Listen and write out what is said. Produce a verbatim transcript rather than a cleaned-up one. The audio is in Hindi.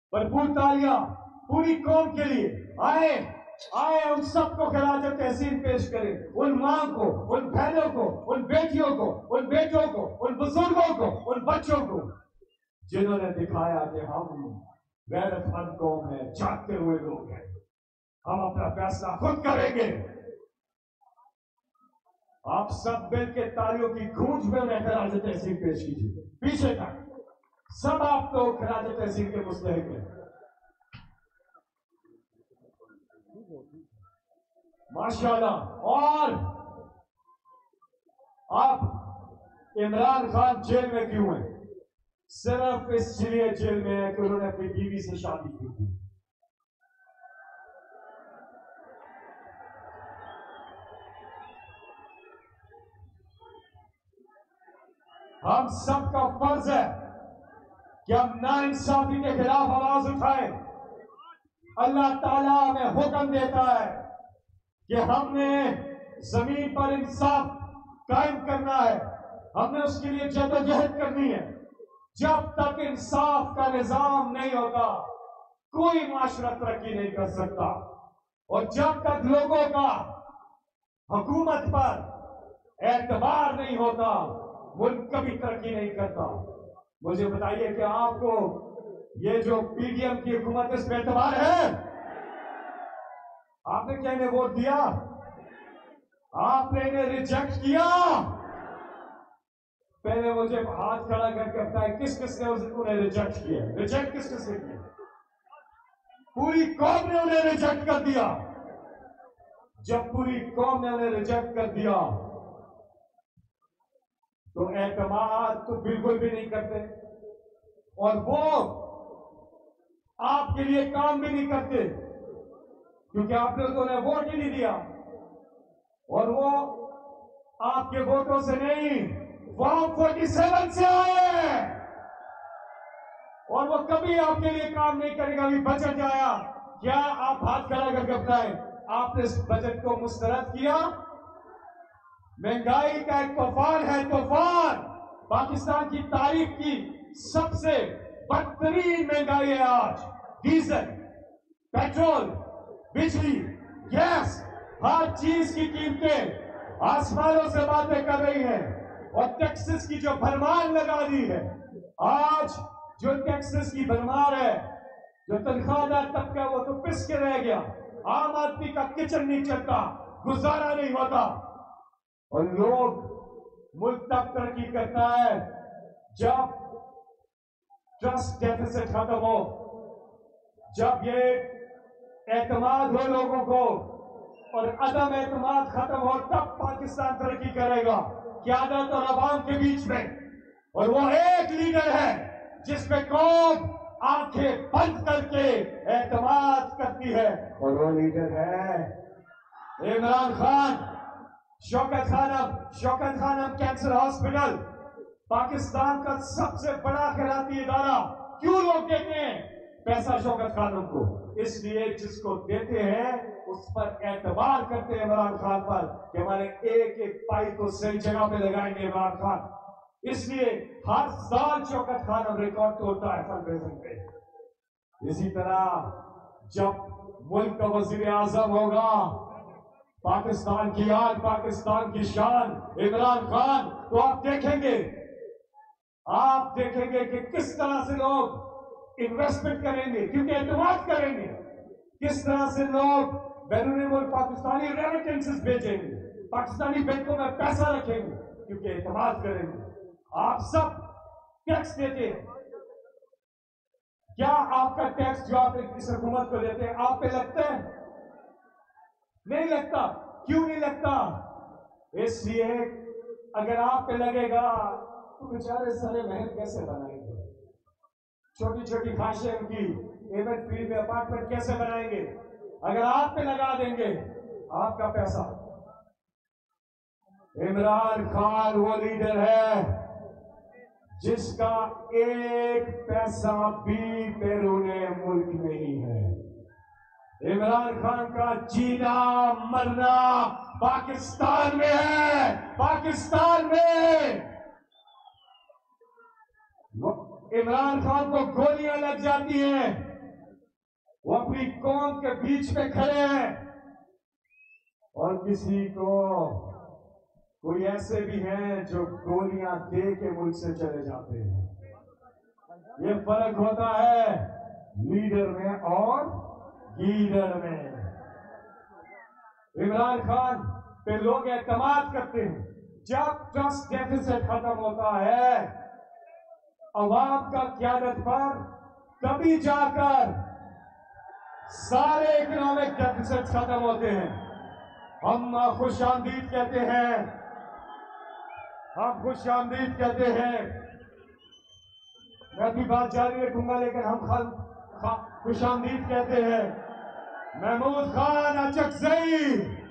भरपूर तालियां पूरी कौम के लिए। आए आए हम सबको खराज तहसीन पेश करें, उन माँ को, उन बहनों को, उन बेटियों को, उन बेटों को, उन बुजुर्गों को, उन बच्चों को जिन्होंने दिखाया कि हम गैरतमंद कौम है, जागते हुए लोग हैं, हम अपना फैसला खुद करेंगे। आप सब मिल के तालियों की गूंज में उन्हें खराज तहसीन पेश कीजिए। पीछे तक सब आप तो खराज तहसीन के मुस्तहिक हैं। माशाल्लाह। और आप इमरान खान जेल में क्यों हैं? सिर्फ इसलिए जेल में है कि उन्होंने अपनी बीवी से शादी की थी। हम सबका फर्ज है कि हम नाइंसाफी के खिलाफ आवाज उठाएं। अल्लाह ताला हमें हुक्म देता है कि हमने जमीन पर इंसाफ कायम करना है, हमने उसके लिए जद्दोजहद करनी है। जब तक इंसाफ का निजाम नहीं होता कोई माशरा तरक्की नहीं कर सकता, और जब तक लोगों का हुकूमत पर एतबार नहीं होता मुल्क कभी तरक्की नहीं करता। मुझे बताइए कि आपको ये जो पीडीएम की हुकूमत इस पर एतबार है? आपने क्या इन्हें वोट दिया? आपने इन्हें रिजेक्ट किया? पहले मुझे हाथ खड़ा करके बताए किस किस ने उन्हें रिजेक्ट किया? रिजेक्ट किस किस ने किया? पूरी कौम ने उन्हें रिजेक्ट कर दिया। जब पूरी कौम ने उन्हें रिजेक्ट कर दिया तो एतमाद तो बिल्कुल भी नहीं करते, और वो आपके लिए काम भी नहीं करते क्योंकि आपने तो उन्हें वोट ही नहीं दिया, और वो आपके वोटों से नहीं फॉर्म सैंतालीस से आए, और वो कभी आपके लिए काम नहीं करेगा। अभी बजट आया, क्या आप हाथ खड़ा करके बताएं आपने इस बजट को मुस्तरद किया? महंगाई का एक तूफान है, तूफान। पाकिस्तान की तारीख की सबसे बदतरीन महंगाई है आज। डीजल, पेट्रोल, बिजली, गैस, हर चीज की कीमतें आसमानों से बातें कर रही हैं, और टैक्सेस की जो भरमार लगा दी है। आज जो टैक्सेस की भरमार है, जो तनख्वाहदार तबका वो तो पिस के रह गया। आम आदमी का किचन नहीं चलता, गुजारा नहीं होता, और लोग मुल्क तब तरक्की करता है जब ट्रस्ट डेफिसिट खत्म हो, जब ये एतमाद हो लोगों को, और अदम एतमाद खत्म हो, तब पाकिस्तान तरक्की करेगा क़यादत और अवाम के बीच में। और वो एक लीडर है जिसपे कौम आंखें बंद करके एतमाद करती है, और वो लीडर है इमरान खान। शौकत खानम शौकत खानम कैंसर हॉस्पिटल पाकिस्तान का सबसे बड़ा खैराती इदारा। क्यों लोग देते हैं पैसा शौकत खानम को? इसलिए जिसको देते हैं उस पर एतबार करते हैं इमरान खान पर कि हमारे एक एक पाई को सही जगह पे लगाएंगे इमरान खान। इसलिए हर साल शौकत खानम रिकॉर्ड तोड़ता है फंड रेजिंग पे। इसी तरह जब मुल्क का वजीर आजम होगा, पाकिस्तान की आन, पाकिस्तान की शान इमरान खान, तो आप देखेंगे आप देखेंगे कि किस तरह से लोग इन्वेस्टमेंट करेंगे क्योंकि एतमाद करेंगे, किस तरह से लोग बैरून मुल्क पाकिस्तानी रेमिटेंसेस भेजेंगे, पाकिस्तानी बैंकों में पैसा रखेंगे क्योंकि एतमाद करेंगे। आप सब टैक्स देते हैं, क्या आपका टैक्स जो आप इस हुकूमत को देते हैं आप पे लगता है? नहीं लगता। क्यों नहीं लगता? इसलिए अगर आप पे लगेगा तो बेचारे सारे महल कैसे बनाएंगे, छोटी छोटी ख्वाहिशें उनकी एवन फील्ड में अपार्टमेंट कैसे बनाएंगे? अगर आप पे लगा देंगे आपका पैसा। इमरान खान वो लीडर है जिसका एक पैसा भी बैरूने मुल्क नहीं है। इमरान खान का जीना मरना पाकिस्तान में है, पाकिस्तान में। इमरान खान को गोलियां लग जाती हैं वो अपनी कौम के बीच में खड़े हैं, और किसी को कोई ऐसे भी हैं जो गोलियां दे के मुल्क से चले जाते हैं। ये फर्क होता है लीडर में और लीडर में। इमरान खान पे लोग एतमाद करते हैं। जब ट्रस्ट डेफिसिट खत्म होता है अवाम का क़यादत पर, तभी जाकर सारे इकोनॉमिक डेफिसिट खत्म होते हैं। हम खुशामदीद कहते हैं, हम खुशामदीद कहते हैं। मैं अपनी बात जारी रखूंगा, लेकिन हम खुशामदीद कहते हैं। महमूद खान अचकजई